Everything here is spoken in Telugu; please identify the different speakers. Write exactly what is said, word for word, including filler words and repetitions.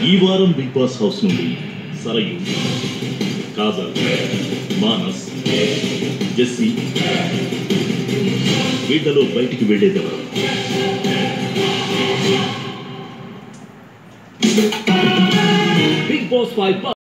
Speaker 1: ఈ వారం బిగ్ బాస్ హౌస్ నుండి సరయు, కాజల్, మానస్, జెస్సీ వీళ్ళలో బయటికి వెళ్ళేదెవరు? Big boss five